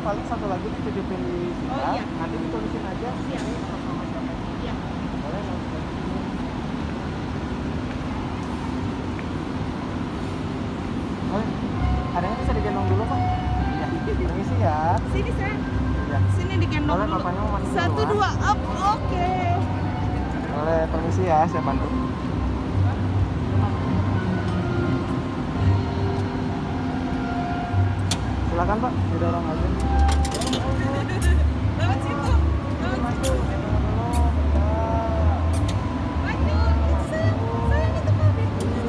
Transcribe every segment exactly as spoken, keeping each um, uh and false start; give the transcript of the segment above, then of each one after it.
paling satu lagi dititipin di kita. Oh, iya. Nanti ditulisin aja sih Iya. sama siapa. Iya. Boleh nggak? Boleh. Adanya bisa digendong dulu Pak. Iya. Permisi ya. Sini saya. Iya. Sini digendong Boleh, dulu. bapaknya mau masuk Satu dulu, dua up. Oke. Boleh, permisi ya, saya bantu. Silakan Pak, didorong aja. Lewat situ. Lewat situ. Maju. Sayang, sayang itu Papi.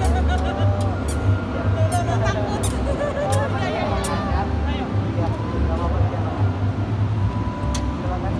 Lo takut. Ya, ya, ya. Ayo. Ya, nggak apa-apa ya. Silakan.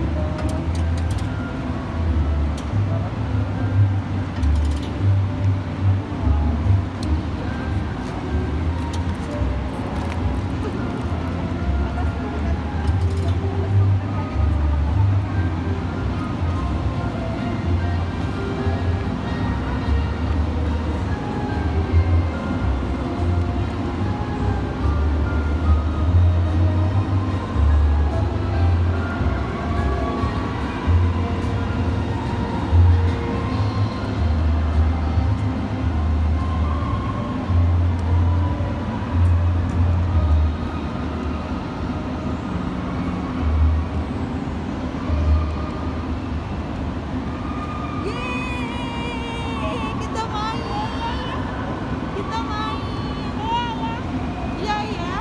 Yeay, kita main. Kita main. Iya, iya.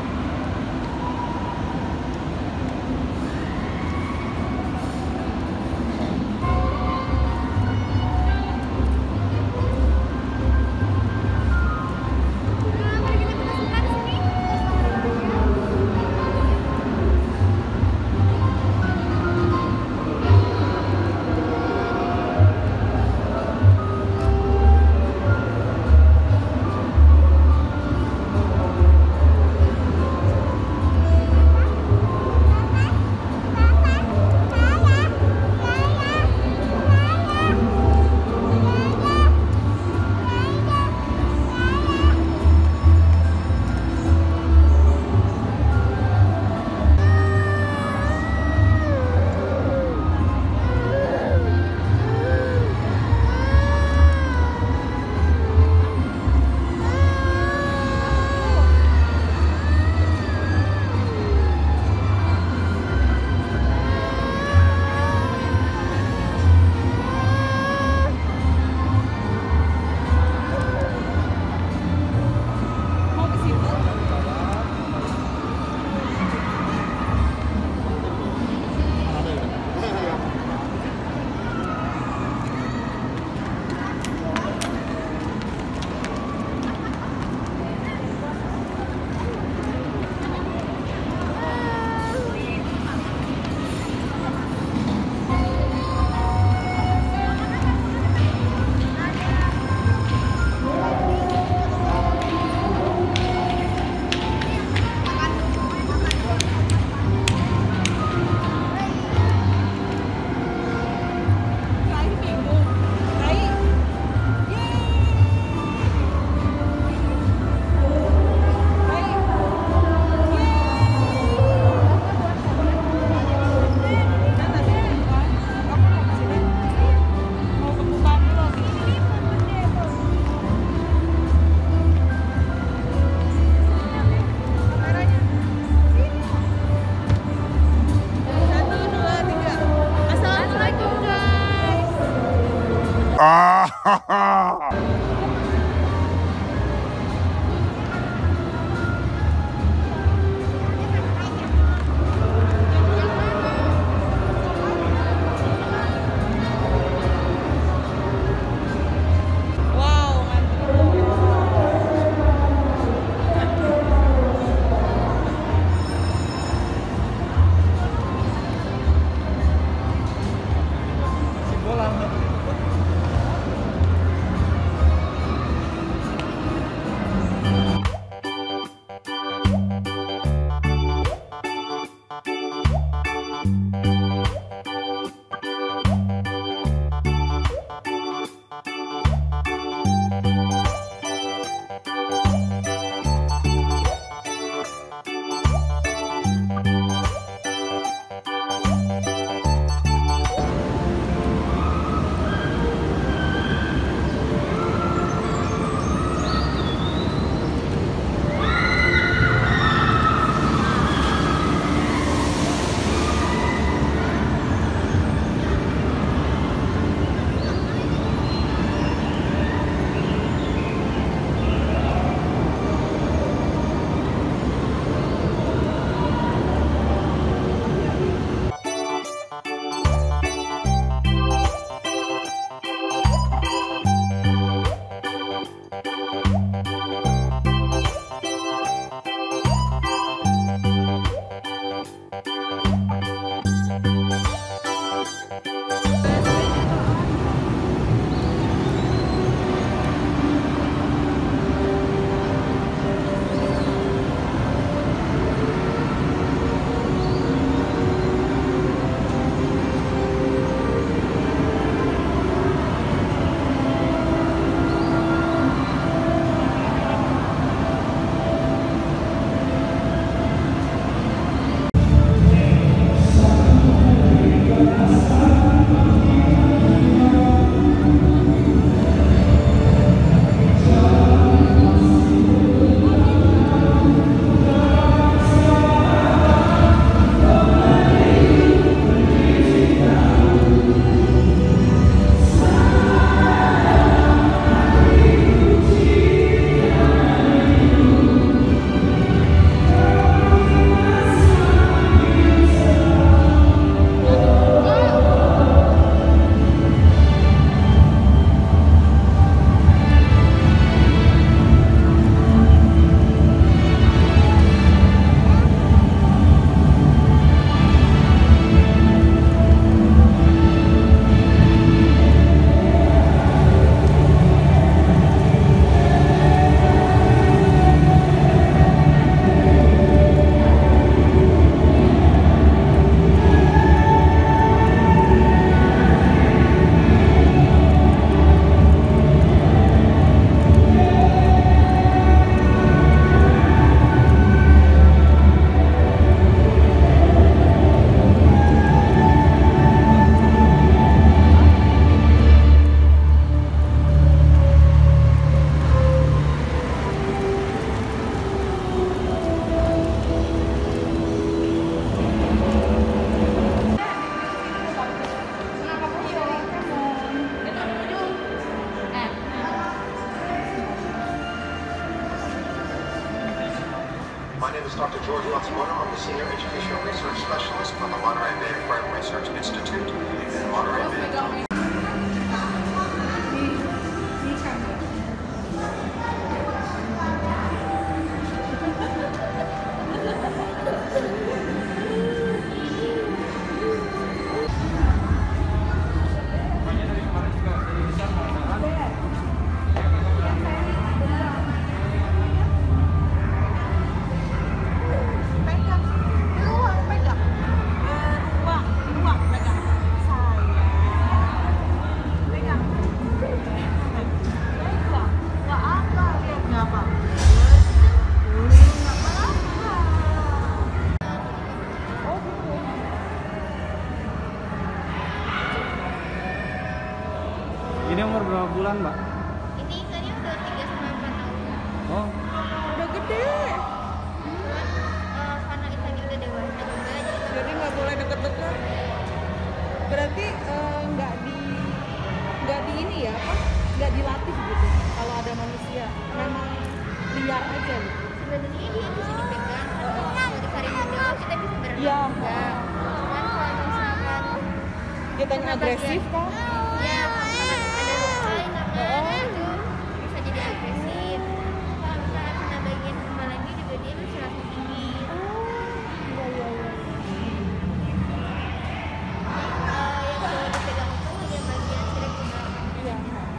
Mau ke situ? Rai bingung. Rai. Yeay. Rai. Yeay. Dan tadi kan, kamu mau ke sini? Mau ke bukaan dulu. Kameranya. Satu, dua, tiga. Assalamualaikum guys. Wow, mantap. Si bola. My name is Doctor George Matsumoto. I'm the Senior Educational Research Specialist from the Monterey Bay Aquarium Research Institute in Monterey Bay. Ini umur berapa bulan, Mbak? Ini ikannya udah tiga sampai empat tahun. Oh, Udah gede. Cuman eh, karena ikannya udah dewasa juga, jadi Jadi nggak boleh deket-deket. Berarti eh, nggak di nggak di ini ya apa? Nggak dilatih gitu. Kalau ada manusia, memang liar aja gitu. sebenarnya dia bisa dipegang. Kalau di Karimundo kita bisa berenang Iya. juga. Cuman kalau misalkan Dia tanya agresif kan? ya misalkan ada luka di tangan itu bisa jadi agresif. Kalau misalkan kena bagian kepalanya juga dia bisa langsung tinggi. Iya iya iya. Eh, yang boleh dipegang itu hanya bagian sirip udara. Iya.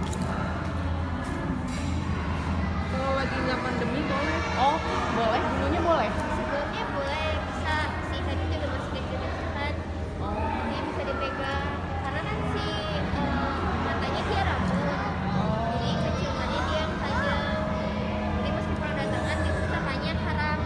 Kalau lagi nggak pandemi boleh? Oh boleh, dulunya boleh. Sebelumnya boleh bisa si ikannya juga masih kecil-kecil kan. Dia bisa dipegang karena kan si eh, matanya dia rabun, jadi keciumannya dia yang tajam. Jadi meskipun ada tangan itu matanya haram.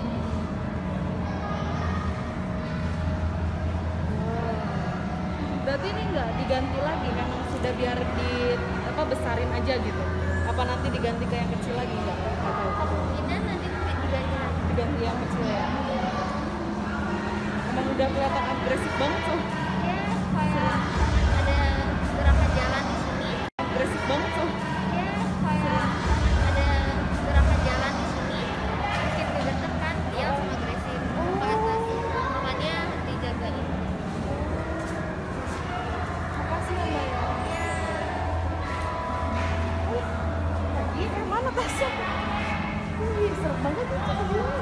Berarti ini nggak diganti lagi, memang sudah biar di apa besarin aja gitu. Apa nanti diganti ke yang kecil lagi nggak? Nggak tahu. Kemungkinan nanti diganti lagi. Diganti yang kecil ya. Emang udah kelihatan agresif banget tuh. Ya kayak ada gerakan jalan di sini. Agresif banget tuh. Ya kayak ada gerakan jalan di sini. Mungkin digetar kan dia langsung agresif ke atas. Makanya dijagain. Makasih ya Mbak ya. Oh, lagi eh mana tasnya? Wih, seru banget itu begini.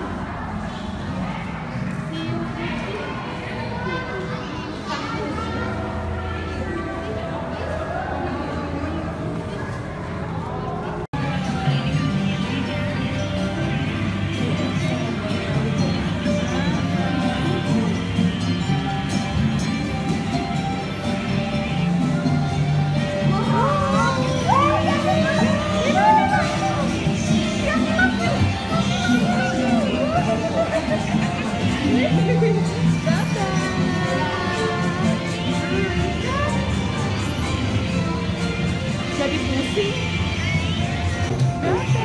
Jadi pusing.